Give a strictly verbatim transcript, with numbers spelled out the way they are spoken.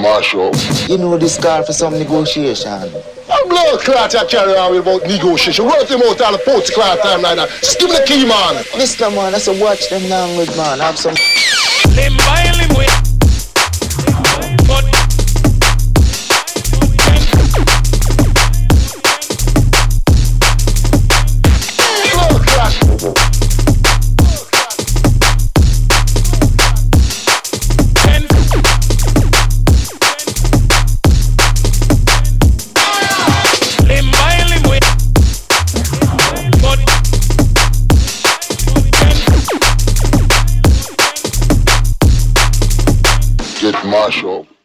mash up. You know this call for some negotiation. I'm blood clot I carry on with about negotiation. Work them out all the post clot time like that. Just give me the key, man. Listen, man, that's a watch them language, man. Have some. Limb by limb with. But. Blood clot. Get mash up.